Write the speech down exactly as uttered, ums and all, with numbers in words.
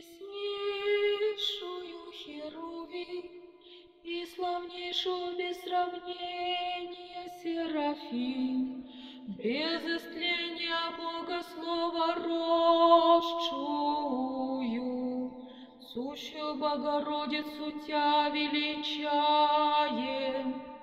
Преснейшую Херувим и славнейшую без сравнения Серафим, без истления Бога Слова росшую, сущую Богородицу Тя величаем.